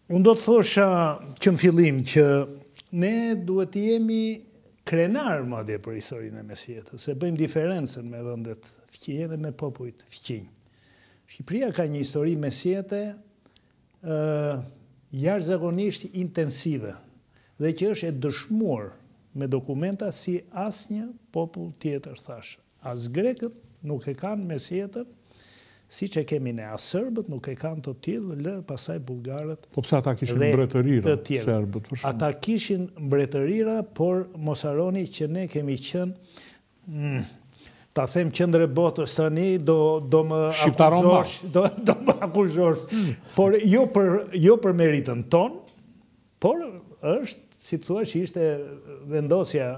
Unë do të thosha që në fillim që ne duhet të jemi krenar madje për historinë e mesjetës, se bëjmë diferencën me vendet fqinje dhe me popujt fqinj. Shqipëria ka një histori mesjete jashtëzakonisht intensive dhe që është e dëshmuar me dokumenta si asnjë popull tjetër, thash. As grekët nuk e kanë mesjetën, si që kemi ne, as sërbët nuk e kanë të tillë, dhe pasaj bulgarët. Po pse ata kishin mbretërira, serbët për shembull? Ata kishin mbretërira, por mos harroni që ne kemi qenë, ta them qendër e botës tani, do më akuzosh, do më akuzosh, por jo për meritën ton, por është, si thua, që ishte vendosja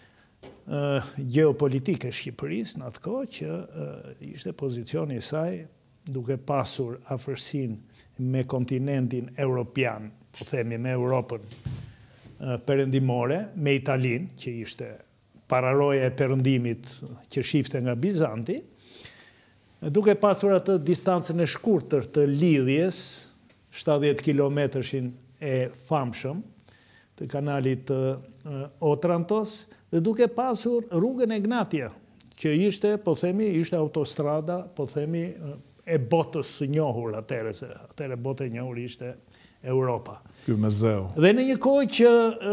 geopolitike Shqipërisë në atë kohë që ishte pozicioni i saj duke pasur afërsinë me kontinentin europian, po themi me Europën perëndimore, me Italinë, që ishte pararoja e perëndimit që shifte nga Bizanti, duke pasur atë distancën e shkurtër të lidhjes, 70 kilometërshin e famshëm të kanalit Otrantos, dhe duke pasur rrugën e Gnatia, që ishte, po themi, ishte autostrada, po themi, e botës së njohur atëre, se atëre botë e njohur ishte Europa. Ky Mezeu. Dhe në një kohë që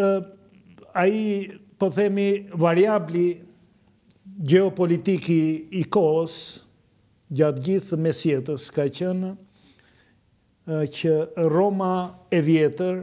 ai, po themi, variabli geopolitiki i kohës, gjatë gjithë mesjetës, ka qenë që Roma e vjetër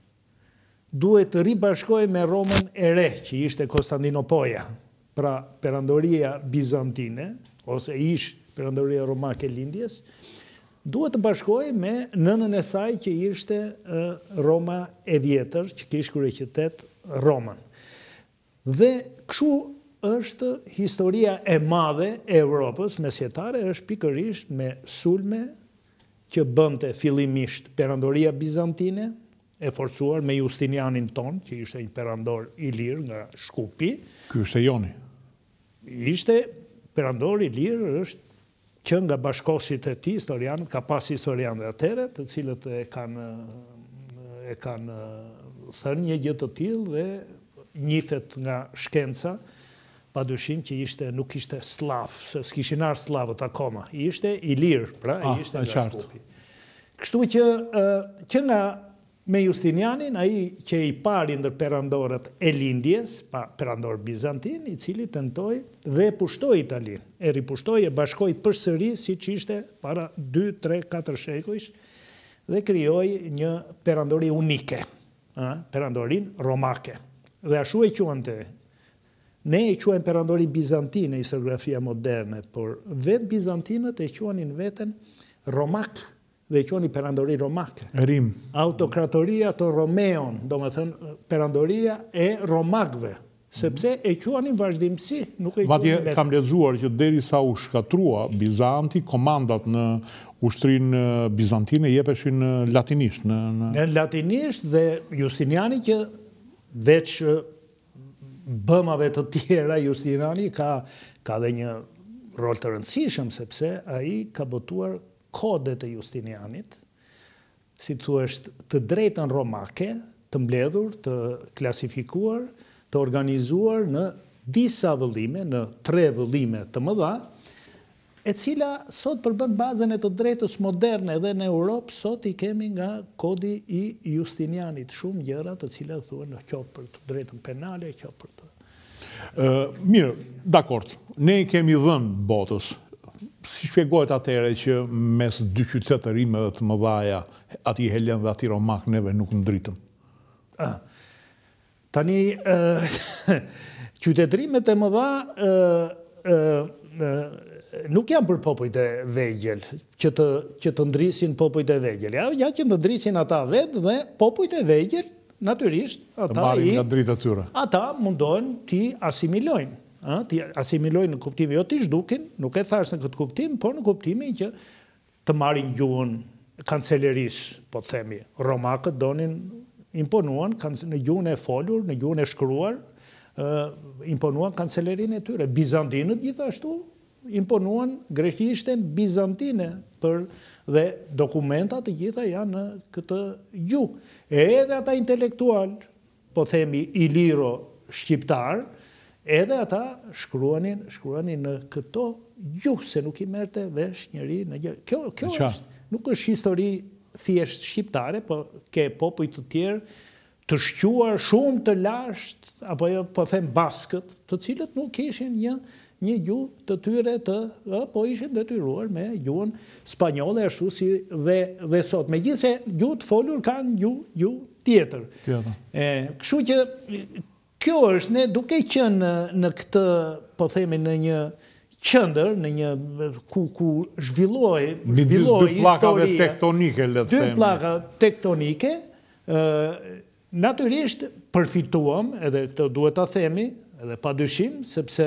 duhet të ribashkoj me Romën e re, që ishte Konstantinopoja, pra perandoria bizantine, ose ish perandoria romake lindjes, duhet të bashkoj me nënën e saj që ishte Roma e vjetër, që kishte kryeqytet Romën. Dhe kështu është historia e madhe e Europës mesjetare, është pikërisht me sulme që bënte fillimisht perandoria bizantine, e forcuar me Justinianin ton, që ishte një perandor i lirë nga Shkupi. Ky ishte Joni. Ishte perandor i lirë, është që nga bashkosit e tij, historianët, ka pas historianë dhe atëre, të cilët e kanë thënë një gjë të tillë dhe njihet nga shkenca, padyshim që nuk ishte slav, se s'kishin ardhur slavët akoma. Ishte i lirë, pra ishte nga Shkupi. Kështu që nga me Justinianin, ai që i pari ndër perandorët e lindjes, perandor bizantin, i cili tentoi dhe e pushtoi Italinë, e ripushtoi, e bashkoi përsëri siç ishte para 2, 3, 4 shekujsh dhe krijoi një perandori unike, perandorin romake. Dhe ashtu e quante. Ne e quajmë perandori bizantin në historiografia moderne, por vetë bizantinët e quanin veten romak, dhe i quani perandori romake. Rim. Autokratoria të Romeon, do më thënë perandoria e romakve, sepse e quanin vazhdimsi, nuk e quanin Madje vetë. kam lexuar që derisa u shkatrua Bizanti, komandat në ushtrinë bizantine jepeshin latinisht. Në latinisht dhe Justiniani që veç bëmave të tjera, Justiniani ka dhe një rol të rëndësishëm, sepse ai ka botuar kodet e Justinianit, si thuaç të drejtën romake, të mbledhur, të klasifikuar, të organizuar në disa vëllime, në 3 vëllime të mëdha, e cila sot përbën bazën e të drejtës moderne dhe në Europë, sot i kemi nga kodi i Justinianit, shumë gjëra të cilat thuhen kjo për të drejtën penale, kjo për të. Mirë, dakord, ne i kemi dhënë botës. Si shpjegohet atëherë që mes 2 qytetërimeve të mëdha, ati helen dhe ati romak, neve nuk ndritëm? Tani, qytetërimet e mëdha nuk janë për popujt e vegjël, që të ndrisin popujt e vegjël. Ja që të ndrisin ata vetë dhe popujt e vegjël, natyrisht, ata mundohen t'i asimilojnë. T'i asimilojnë në kuptimin, jo t'i zhdukin, nuk e thash në këtë kuptim, por në kuptimin që të marrin gjuhën kancelerisë, po të themi. Romakët donin imponuan në gjuhën e folur, në gjuhën e shkruar, imponuan kancelerin e tyre. Bizantinët gjithashtu imponuan greqishten bizantine dhe dokumentat të gjitha janë në këtë gjuhë. Edhe ata intelektual, po themi iliro shqiptar, edhe ata shkruanin në këto gjuhë, se nuk I merrte vesh njëri në gjë. Kjo nuk është histori thjesht shqiptare, po ke popuj të tjerë të shquar shumë të lashtë, apo jo po them baskët, të cilët nuk kishin një gjuhë të tyre po ishin detyruar me gjuhën spanjolle ashtu si dhe sot. Megjithëse gjuhë të folur kanë gjuhë tjetër. Kështu që kjo është, ne duke qenë në këtë, po themi, në një qendër, në një ku zhvilloi dy pllakave tektonike, le të themi. Dy pllaka tektonike, natyrisht përfituam, edhe këtë duhet ta themi, edhe padyshim, sepse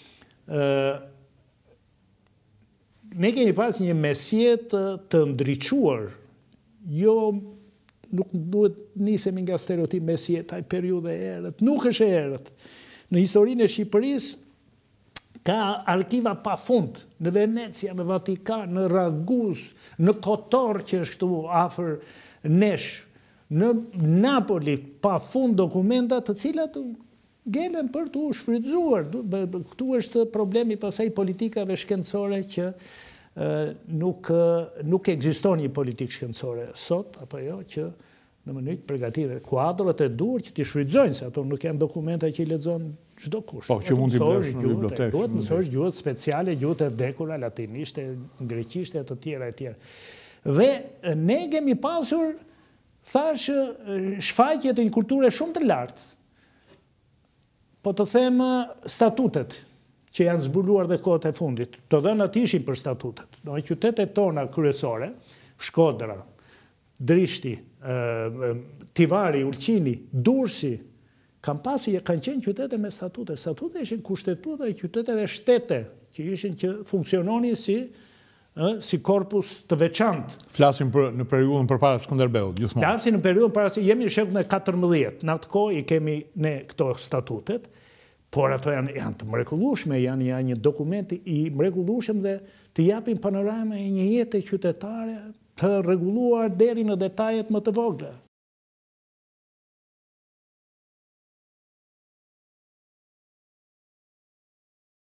ne kemi pas një mesjetë të ndriçuar, jo nuk duhet nisemi nga stereotip mesjeta e periudhe e errët, nuk është e errët. Në historinë e Shqipërisë ka arkiva pafund, në Venecia, në Vatikan, në Ragus, në Kotor që është këtu afër nesh, në Napoli pafund dokumenta të cilat ngelen për të shfrytzuar. Këtu është problemi pasaj politikave shkencore që nuk ekziston një politikë shkencore sot, apo jo, që në mënyrë të përgatitur kuadrat e duhur që t'i shfrytëzojnë, se ato nuk janë dokumenta që I lexon çdo kush. Po, që mund t'i blesh në bibliotekë. Duhet mësosh gjuhët speciale, gjuhët e vdekura, latinishte, greqishte, të tjera e tjera. Dhe ne kemi pasur, thash, shfaqje të një kulture shumë të lartë. Po të them statutet që janë zbuluar dhe kohët e fundit. Të dhënat ishin për statutet. Do qytetet tona kryesore, Shkodra, Drishti, Tivari, Ulqini, Durrësi, kanë qenë qytete me statute. Statute ishin kushtetuta e qyteteve shtete, që funksiononin si korpus të veçantë. Flasim në periudhën përpara Skënderbeut, gjithmonë. Flasim në periudhën përpara, jemi në shekullin e 14. Në atë kohë I kemi ne këto statutet, por ato janë të mrekullueshme, janë një dokument I mrekullueshëm dhe të japin panoramë e një jete qytetare të rregulluar deri në detajet më të vogla.